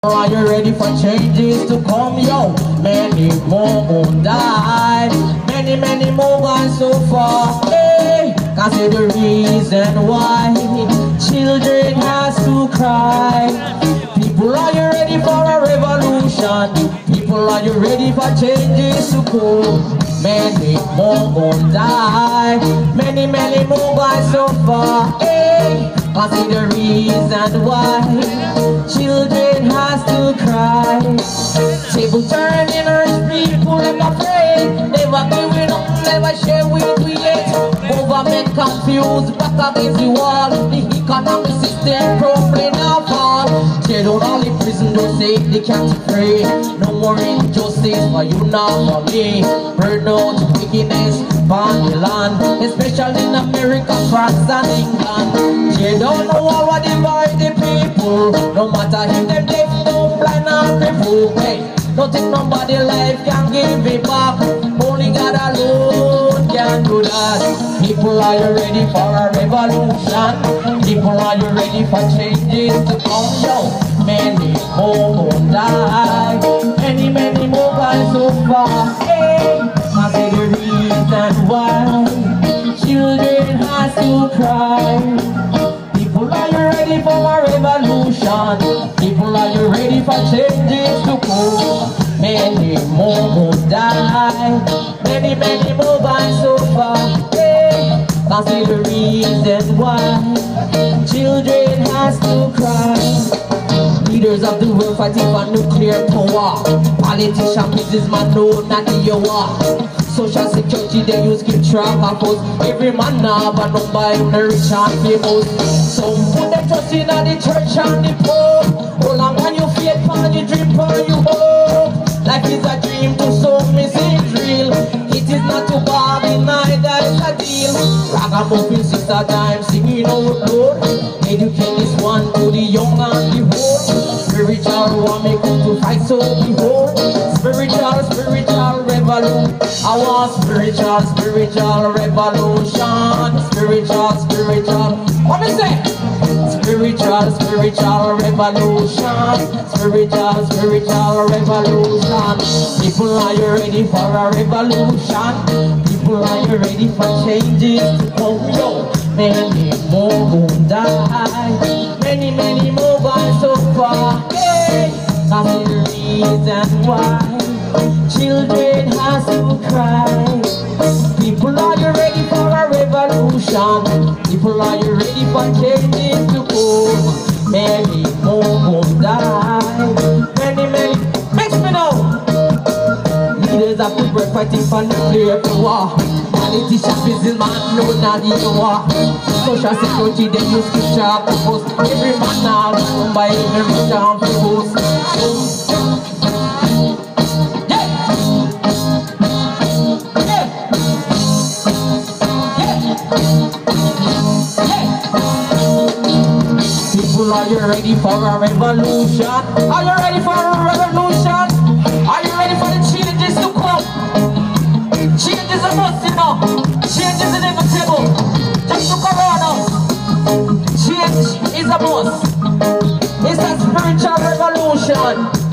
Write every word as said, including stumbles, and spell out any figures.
Are you ready for changes to come, yo? Many more won't die. Many, many more gone so far. Hey, can't see the reason why children has to cry. People, are you ready for a revolution? People, are you ready for changes to come? Many more won't die. Many, many more gone so far. Hey, can't see the reason why children has to cry. Table turning, earth people never afraid. Never giving up, never share with we yet. Government confused, back against the wall. The economic system crumbling now fall. Tear down all the prison doors, say they can't free. No more injustice for you now, for me. Burn out wickedness, ban the land, especially in America, France and England. Tear down the wall, what divide the people. No matter if them deaf, no blind or crippled. Hey, don't think nobody life can give it back. Only God alone can do that. People, are you ready for a revolution? People, are you ready for changes to come? Yo, many more won't die. Many, many more gone so far. Hey, I say the reason why children has to cry. People, are you ready for a revolution? People, are you ready for changes to come? Many more will die. Many, many more gone so far. Hey, can't see the reason why children has to cry. Leaders of the world fighting for nuclear power. Politicians, businessmen know not the war. Social security they use keep track of us. Every man now have a number in the rich and famous. Some put them trust in the church and the pope. Hold on when you faith on you dream for you hope. Life is a dream to some it seems real. It is not to bargain, neither is a deal. Ragamuffin sister time singing out loud. Educate this one to the young and the old. Spiritual one may come to fight, so behold. Spiritual, spiritual revolution. I want spiritual, spiritual revolution. Spiritual, spiritual. What me say? Spiritual, spiritual revolution. Spiritual, spiritual revolution. People, are you ready for a revolution? People, are you ready for changes to come? Yo, many more won't die. Many, many more gone so far. Hey, that's the reason why children has to cry. People, are you ready for a revolution? People, are you ready for changes to come? Many more won't die. Many, many, makes me know. Leaders of the world fighting for nuclear power. Politicians, businessmen know not the war. Social security they use keep track of us. Every man now run by every rich and famous. People, are you ready for a revolution? Are you ready for a revolution? Are you ready for the changes to come? Changes are must, you know. Change is inevitable. Just look around us. Change is a must. It's a spiritual revolution.